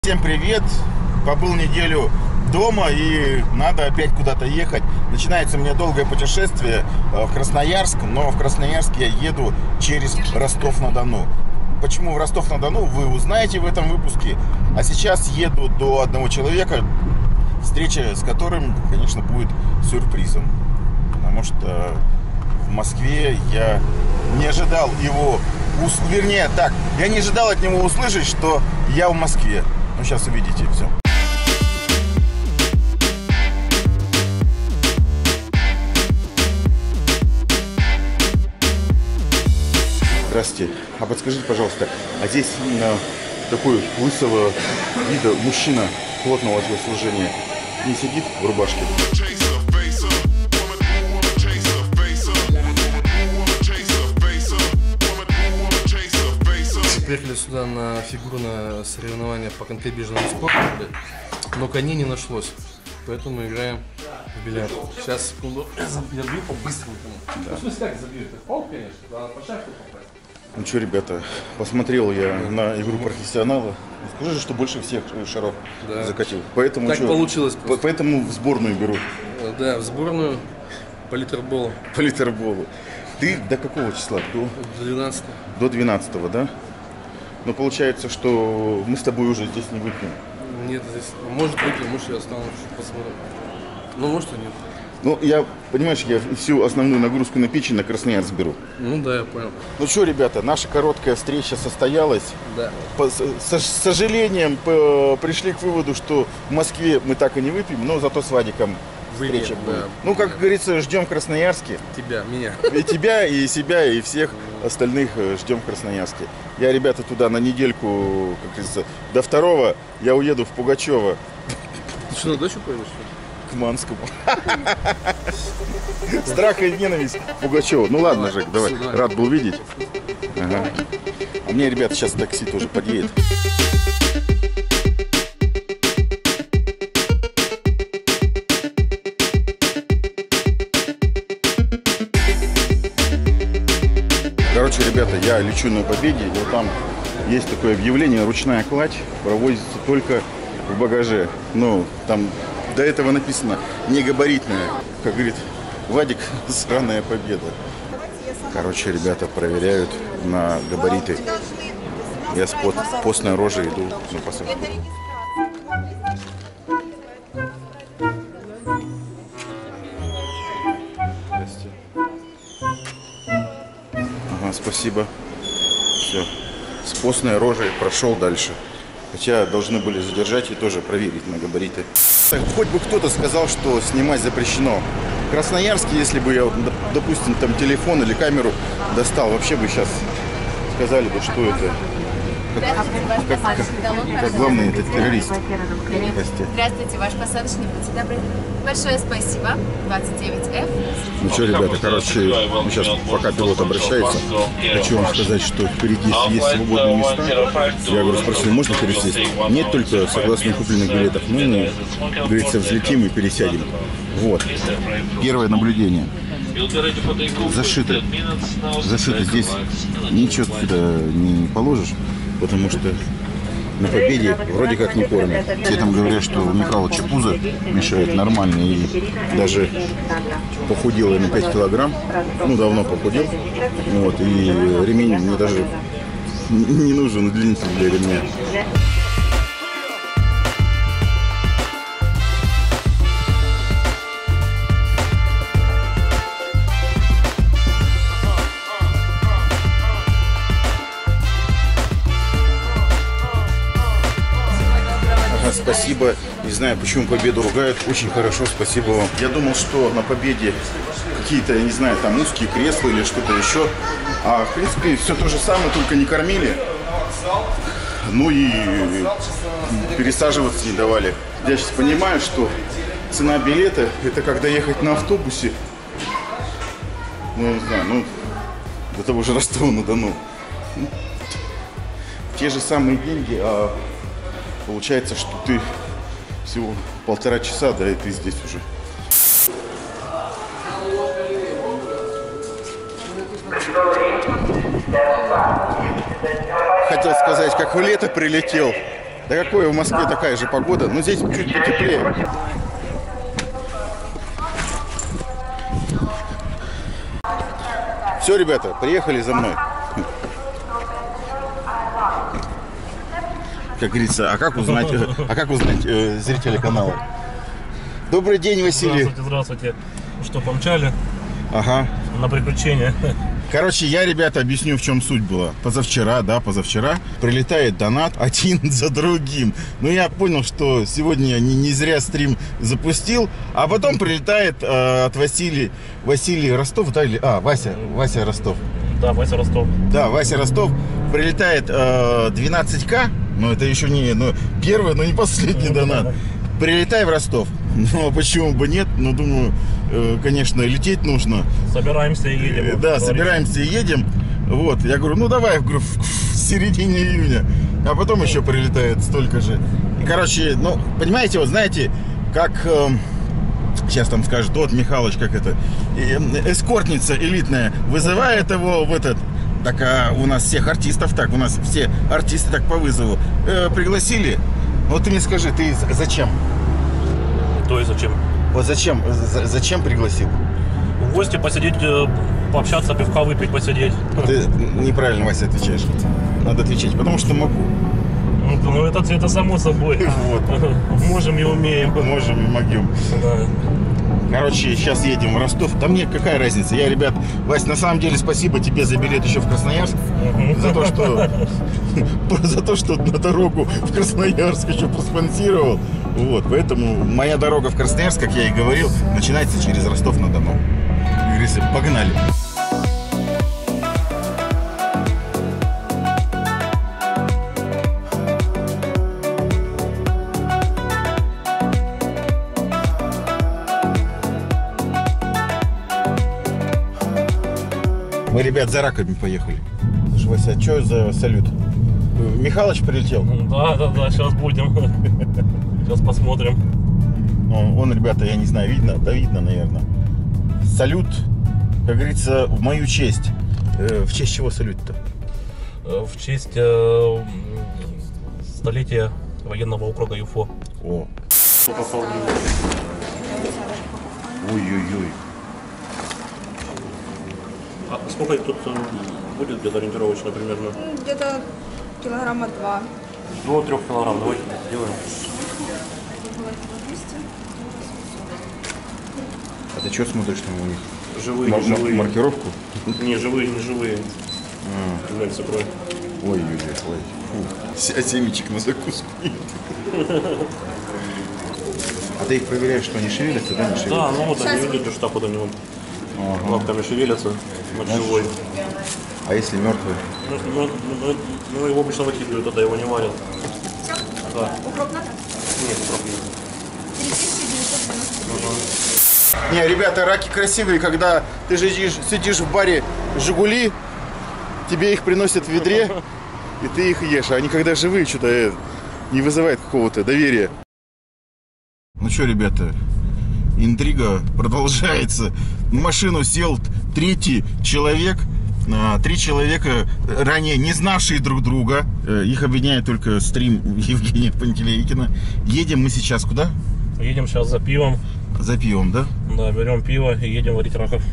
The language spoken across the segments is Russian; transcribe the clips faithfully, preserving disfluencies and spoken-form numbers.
Всем привет! Побыл неделю дома и надо опять куда-то ехать. Начинается у меня долгое путешествие в Красноярск, но в Красноярск я еду через Ростов-на-Дону. Почему в Ростов-на-Дону, вы узнаете в этом выпуске. А сейчас еду до одного человека, встреча с которым, конечно, будет сюрпризом. Потому что в Москве я не ожидал его, вернее так, я не ожидал от него услышать, что я в Москве. Ну, сейчас увидите все. Здравствуйте. А подскажите, пожалуйста, а здесь именно такой лысого вида мужчина плотного телосложения не сидит в рубашке? Приехали сюда на фигурное соревнование по конькобежному спорту, но коней не нашлось, поэтому играем в бильярд. Сейчас, секунду, я забью по-быстрому. Да. Ну, в смысле, как забью? Это пол, конечно, а по шахту попасть. Ну что, ребята, посмотрел я на игру профессионала. Скажи, что больше всех шаров да. закатил. Поэтому так что, получилось. По поэтому в сборную беру. Да, в сборную по литерболу. По литерболу. Ты до какого числа? До двенадцатого. До двенадцатого, да? Но получается, что мы с тобой уже здесь не выпьем. Нет, здесь может выпьем, может я останусь, посмотрим. Ну, может и нет. Ну, я, понимаешь, я всю основную нагрузку на печень на Красноярск беру. Ну да, я понял. Ну что, ребята, наша короткая встреча состоялась. Да. По, с, с сожалением по, пришли к выводу, что в Москве мы так и не выпьем, но зато с Вадиком встреча будет. Да. Ну, как говорится, ждем в Красноярске. Тебя, меня. И тебя, и себя, и всех остальных ждем в Красноярске. Я, ребята, туда на недельку, как говорится, до второго я уеду в Пугачева. Ты что, на дачу поедешь? К Манскому. Страх и ненависть Пугачева. Ну ладно, Жек, давай. Рад был видеть. Ага. А мне, ребята, сейчас такси тоже подъедет. Короче, ребята, я лечу на Победе, и вот там есть такое объявление: ручная кладь проводится только в багаже. Ну, там до этого написано не габаритная. Как говорит Вадик, сраная Победа. Короче, ребята проверяют на габариты. Я с под постной рожей иду на посадку. Спасибо. Все. С постной рожей прошел дальше. Хотя должны были задержать и тоже проверить на габариты. Так, хоть бы кто-то сказал, что снимать запрещено. В Красноярске, если бы я, допустим, там телефон или камеру достал, вообще бы сейчас сказали бы, что это. Как, как, как, как главный этот террорист. Здравствуйте, ваш посадочный путь добрый. Большое спасибо. двадцать девять эф. Ну что, ребята, короче, мы сейчас, пока пилот обращается, хочу вам сказать, что впереди есть свободные места. Я говорю, спросил, можно пересесть? Нет, только согласно купленных билетов. Ну, мы, как говорится, взлетим и пересядем. Вот. Первое наблюдение. Зашито. Зашито. Здесь ничего сюда не положишь, потому что на Победе вроде как не кормят. Все там говорят, что у Михалыча пузо мешает нормально, и даже похудел я на пять килограмм. Ну, давно похудел. Вот, и ремень мне даже не нужен, удлинитель для ремня. Спасибо. Не знаю, почему Победу ругают. Очень хорошо, спасибо вам. Я думал, что на Победе какие-то, я не знаю, там узкие кресла или что-то еще. А, в принципе, все то же самое, только не кормили. Ну и пересаживаться не давали. Я сейчас понимаю, что цена билета — это когда ехать на автобусе. Ну, я не знаю, ну, до того же Ростова-на-Дону. Ну, те же самые деньги, а получается, что ты всего полтора часа, да, и ты здесь уже. Хотел сказать, как в лето прилетел. Да какое в Москве такая же погода, но здесь чуть потеплее. Все, ребята, приехали за мной. Как говорится, а как узнать, а как узнать э, зрителя канала? Добрый день, Василий. Здравствуйте, здравствуйте. Что, помчали? Ага. На приключения. Короче, я, ребята, объясню, в чем суть была. Позавчера, да, позавчера прилетает донат один за другим. Но я понял, что сегодня я не, не зря стрим запустил. А потом прилетает э, от Василия, Василий Ростов, да, или, а, Вася, Вася Ростов. Да, Вася Ростов. Да, Вася Ростов. Прилетает э, двенадцать ка, но это еще не ну, первый, но не последний донат. Прилетай в Ростов. Ну, почему бы нет? Ну, думаю, э, конечно, лететь нужно. Собираемся и едем. Да, собираемся и едем. Вот, я говорю, ну давай, говорю, в, в середине июня. А потом еще прилетает столько же. И, короче, ну, понимаете, вот знаете, как... Э, сейчас там скажут, вот, Михалыч, как это... Э, эскортница элитная вызывает его в этот... Так, а у нас всех артистов так, у нас все артисты так по вызову. Э, пригласили. Вот ты мне скажи, ты зачем? То есть зачем? Вот зачем, за, зачем пригласил? В гости посидеть, пообщаться, пивка выпить, посидеть. Ты неправильно, Вася, отвечаешь. Надо отвечать, потому что могу. Ну, это, это само собой. Вот. Можем и умеем. Можем и могем. Да. Короче, сейчас едем в Ростов. Да мне какая разница? Я, ребят, Вась, на самом деле спасибо тебе за билет еще в Красноярск. За то, что за то, что на дорогу в Красноярск еще проспонсировал. Вот, поэтому моя дорога в Красноярск, как я и говорил, начинается через Ростов-на-Дону. Говорится, погнали. Мы, ребят, за раками поехали. Слушай, Вася, а что за салют? Михалыч прилетел? Да, да, да, сейчас будем. Сейчас посмотрим. Ну, он, ребята, я не знаю, видно? Да видно, наверное. Салют, как говорится, в мою честь. Э, в честь чего салют-то? В честь э, столетия военного округа ЮФО. О. Ой-ой-ой. А сколько тут будет где-то ориентировочно примерно? Где-то килограмма два. До трех килограмм. Давайте сделаем. А ты что смотришь там у них? Живые, Мар- не живые. Маркировку? Не, живые, не живые. А. Является кровь. Ой-ой-ой. Фу. А семечек на закуску нет. А ты их проверяешь, что они шевелятся, да? Не шевелятся? Да, ну вот они видят, что вот они вот Ага. лапками шевелятся, вот живой. А если мертвый? Ну, ну, ну, ну, его обычно выкидывают, тогда его не варят. Да. Укроп надо? Нет, укроп нет. три тысячи девятьсот девяносто. Не, ребята, раки красивые, когда ты сидишь, сидишь в баре «Жигули», тебе их приносят в ведре, и ты их ешь. А они когда живые, что-то э, не вызывает какого-то доверия. Ну что, ребята, интрига продолжается. В машину сел третий человек. Три человека, ранее не знавшие друг друга. Их объединяет только стрим Евгения Пантелейкина. Едем мы сейчас куда? Едем сейчас за пивом. За пивом, да? Да, берем пиво и едем варить раков.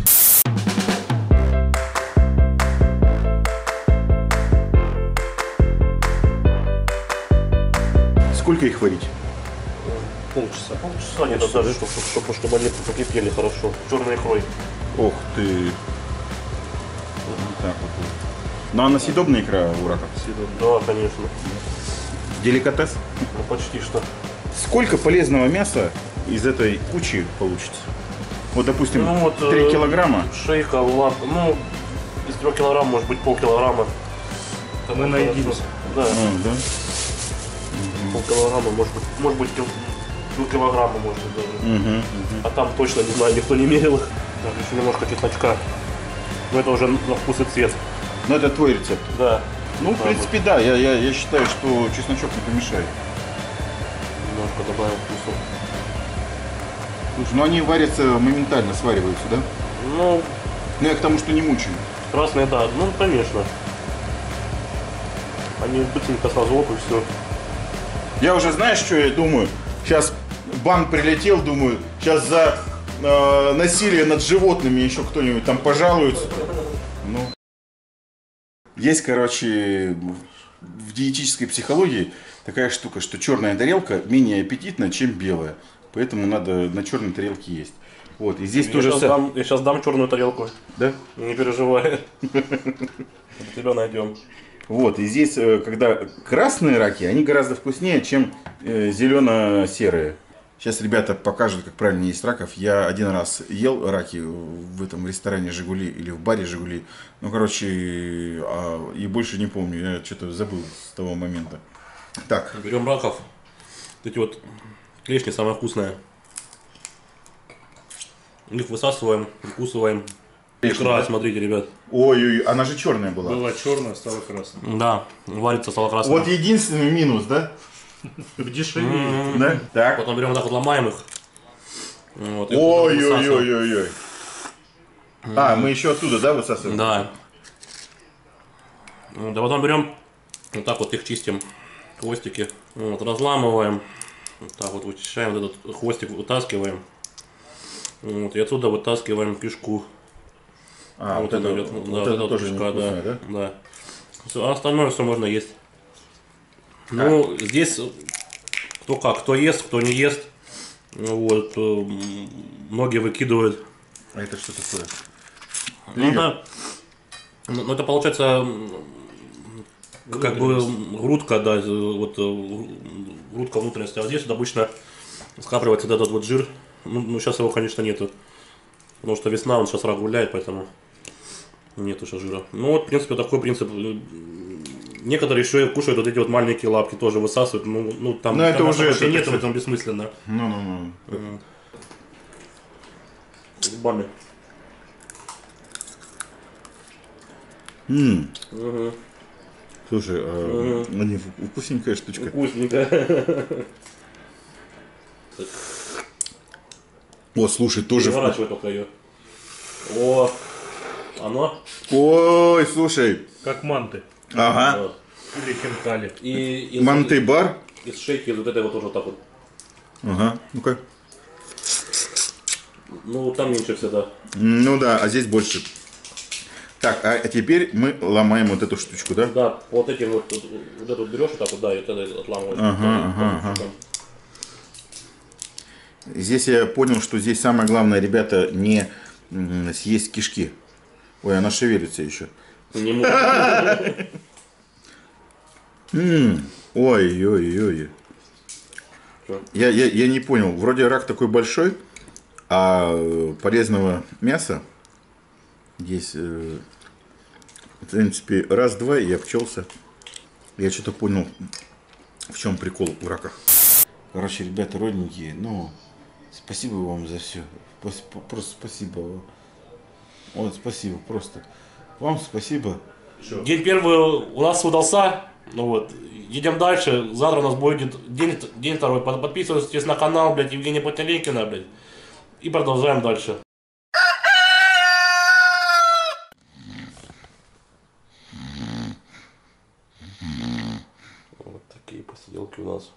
Сколько их варить? Полчаса. Полчаса нет, даже, чтобы, чтобы, чтобы они покипели хорошо. Черной икрой. Ох ты. Так вот. Ну, она съедобная икра у раков? Да, конечно. Деликатес? Ну, почти что. Сколько полезного мяса из этой кучи получится? Вот, допустим, Ну, вот, три килограмма. Шейка, лап, ну, из трех килограмм, может быть, полкилограмма. Мы наедимся. Да, А, да? полкилограмма, может быть, может быть, кил, килограмма, может быть, даже. Угу, угу. А там точно, не знаю, никто не мерил их. Так, еще немножко чесночка. Но это уже на вкус и цвет. Ну, это твой рецепт. Да. Ну, в Да, принципе, да. Я, я, я считаю, что чесночок не помешает. Немножко добавим вкусу. Слушай, ну они варятся моментально, свариваются, да? Ну, Ну, я к тому, что не мучают. красные, да, ну, конечно. Они быстренько сразу оп и все. Я уже, знаешь, что я думаю? Сейчас банк прилетел, думаю, сейчас за э, насилие над животными еще кто-нибудь там пожалуется. Ну. Есть, короче, в диетической психологии такая штука, что черная тарелка менее аппетитна, чем белая. Поэтому надо на черной тарелке есть. Вот, и здесь я тоже... Сейчас дам, я сейчас дам черную тарелку. Да? Не переживай. Тебя найдем. Вот, и здесь, когда красные раки, они гораздо вкуснее, чем зелено-серые. Сейчас ребята покажут, как правильно есть раков. Я один раз ел раки в этом ресторане «Жигули» или в баре «Жигули». Ну, короче, и больше не помню, я что-то забыл с того момента. Так. Берем раков. Эти вот клешни самые вкусные. Их высасываем, вкусываем. Икра, да? Смотрите, ребят. Ой-ой, она же черная была. Была черная, стала красной. Да, варится, стала красной. Вот единственный минус, да? Дешевле. Да? Так. Потом берем вот так вот, ломаем их. Вот, Ой-ой-ой-ой-ой. А, мы еще оттуда, да, высасываем? Да. Да, потом берем, вот так вот их чистим, хвостики. Вот, разламываем. Вот так вот вычищаем, вот этот хвостик вытаскиваем. Вот, и отсюда вытаскиваем кишку. А, вот, вот это, идет, вот, да, вот это, это тоже кишка, невкусное, да, да? Да. Все, а остальное все можно есть. Ну, а. Здесь кто как, кто ест, кто не ест. Вот, многие выкидывают. А это что такое? Ну, да. Ну, это получается как бы грудка, да, вот грудка внутренности. А здесь вот обычно скапливается этот вот жир. Ну, ну, сейчас его, конечно, нету. Потому что весна, он сейчас рак гуляет, поэтому нету сейчас жира. Ну, вот, в принципе, такой принцип. Некоторые еще кушают вот эти вот маленькие лапки, тоже высасывают. Ну, ну там, но там это уже это, нет, в этом бессмысленно. Ну, ну, ну. Бами. Ммм. Угу. Слушай, а, угу. Они вкусненькая штучка. Вкусненькая. О, слушай, тоже вкусно. Только ее. О, оно. Ой, слушай. Как манты. Ага. Или хинкали. И манты-бар. Из шейки вот этой вот тоже так вот. Ага, ну-ка. Ну, там меньше всегда. Ну да, а здесь больше. Так, а теперь мы ломаем вот эту штучку, да? Да, вот эти вот, вот эту берешь вот так вот, да, и вот это отламываешь. Ага, ага, ага. Здесь я понял, что здесь самое главное, ребята, не съесть кишки. Ой, она шевелится еще. Не может. Ой-ой-ой. Я, я, я не понял, вроде рак такой большой, а полезного мяса здесь, в принципе, раз-два и обчелся. Я что-то понял, в чем прикол в раках. Короче, ребята, родненькие, ну, спасибо вам за все. Просто спасибо вам. Вот, спасибо, просто. Вам спасибо. День первый у нас удался. Ну вот, едем дальше. Завтра у нас будет день, день второй. Подписывайтесь на канал, блядь, Евгения Потеленкина, блядь. И продолжаем дальше. Вот такие посиделки у нас.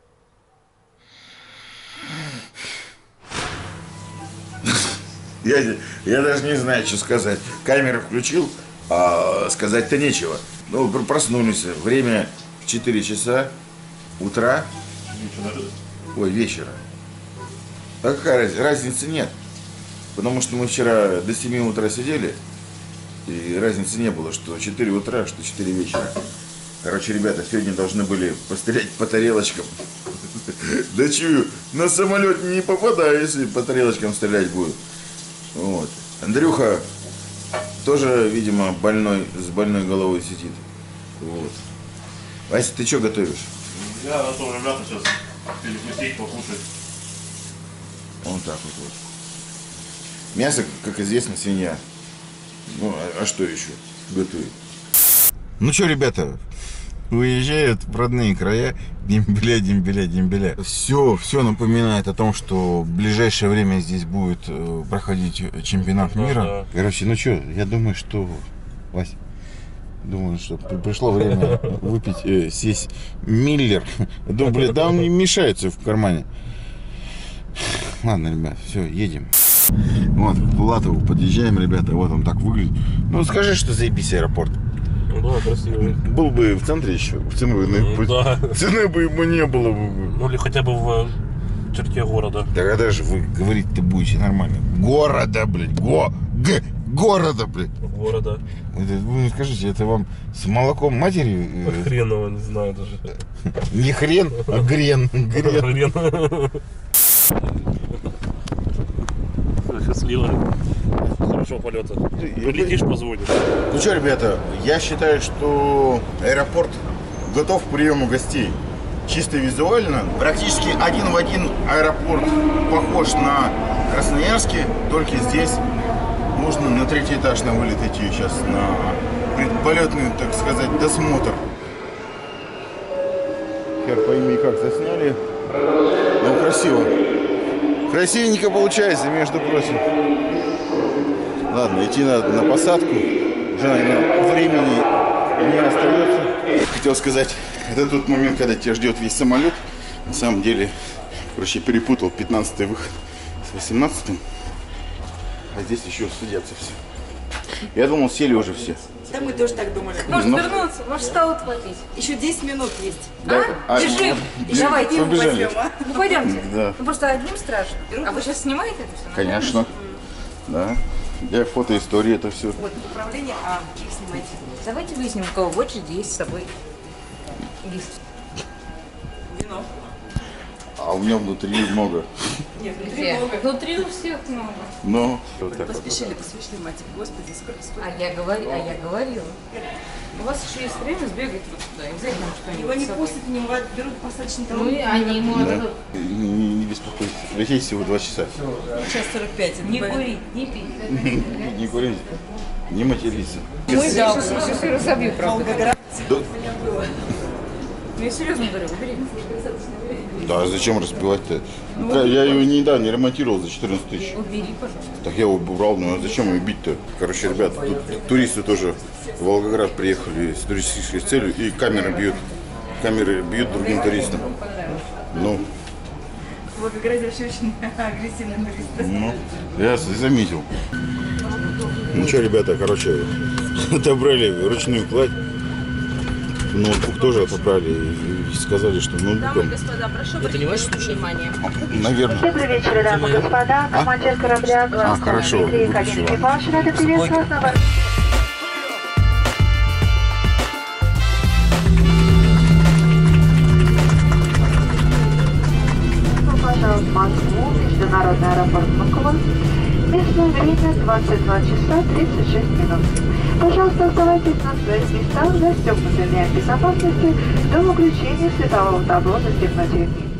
Я, я даже не знаю, что сказать. Камеру включил, а сказать-то нечего. Ну, проснулись. Время четыре часа утра. Ой, вечера. А какая разница? Разницы нет. Потому что мы вчера до семи утра сидели. И разницы не было, что четыре утра, что четыре вечера. Короче, ребята, сегодня должны были пострелять по тарелочкам. Да чую, на самолет не попадаю, если по тарелочкам стрелять будут. Вот. Андрюха тоже, видимо, больной, с больной головой сидит. Вот. Вася, ты что готовишь? Я готовлю мясо сейчас перекусить, покушать. Вот так вот, вот. Мясо, как известно, свинья. Ну, а, а что еще готовить? Ну что, ребята, уезжают в родные края. Дембеля, дембеля, дембеля. Все, все напоминает о том, что в ближайшее время здесь будет проходить чемпионат мира. Да, да. Короче, ну что, я думаю, что, Вася, Думаю, что при- пришло время выпить, э, съесть Миллер. Думаю, блин, да он не мешается в кармане. Ладно, ребят, все, едем. Вот, к Булатову подъезжаем, ребята, вот он так выглядит. Ну, скажи, что заебись аэропорт. Да, красивый. Был бы в центре еще, цены, Ну, да. цены бы ему не было бы. Ну или хотя бы в черте города. Да когда же вы говорить-то будете нормально? Города, блядь, го, г, города, блядь. Города. Это, вы мне скажите, это вам с молоком матери? э, Хреново, не знаю даже. Не хрен, а грен. Грен. Хрен. Счастливо. Хорошего полета. Прилетишь, позвонишь. Ну что, ребята, я считаю, что аэропорт готов к приему гостей. Чисто визуально, практически один в один аэропорт похож на Красноярский, только здесь можно на третий этаж на вылет идти сейчас на предполетный, так сказать, досмотр. Хер пойми, как засняли. Ну, красиво. Красивенько получается, между прочим. Ладно, идти надо на посадку. Уже, наверное, времени не остается. Хотел сказать, это тот момент, когда тебя ждет весь самолет. На самом деле, короче, перепутал пятнадцатый выход с восемнадцатым. А здесь еще садятся все. Я думал, сели уже все. Да мы тоже так думали. Может Ну. вернуться, может стол отхватить. Еще десять минут есть. Да. А? А, Бежим. блин, Давайте, побежали. возьмем, а? Ну пойдемте. Да. Ну просто одним страшно. А вы сейчас снимаете это все? Конечно. Да. Для фотоистории это все. Вот управление, а их снимайте. Давайте выясним, у кого в очереди есть с собой лист. Вино. А у меня внутри много. Нет, Где? Внутри у всех много. Но вот так вот. Поспешили, поспешили, мать. Господи, сколько сколько. А я говорю, а я говорила. У вас еще есть время сбегать вот туда и взять нам что-нибудь. Его не с собой. пустят, не берут посадочный Ну талон. и они ему Да. отдадут. Не, не, не беспокойтесь. Лететь всего два часа. Час сорок пять. Не курить, не пить. Не курить, не материться. Мы да, сейчас все разобью, правда. Волгоград. Да, Ну я серьезно говорю, убери. да, зачем разбивать-то? Я ее недавно не ремонтировал за четырнадцать тысяч. Убери, пожалуйста. Так я его убрал, но зачем ее бить-то? Короче, ребята, тут туристы тоже в Волгоград приехали с туристической целью, и камеры бьют. Камеры бьют другим туристам. Ну, В Волгограде вообще очень агрессивные туристы. ну, я с- заметил. Ну что, ребята, короче, отобрали ручную кладь. Ноутбук тоже отобрали и- и сказали, что ноутбуком, Господа, прошу обратить внимание. наверное. Добрый вечер, дамы и господа. Командир корабля А, хорошо, Дмитрий выключила. Катин экипаж рада приветствовать на борту. Пожалуйста, в Москву, международный аэропорт Внуково. Местное время двадцать два часа тридцать шесть минут. Пожалуйста, оставайтесь на своих местах, застегнутыми от безопасности до выключения светового табло на темноте.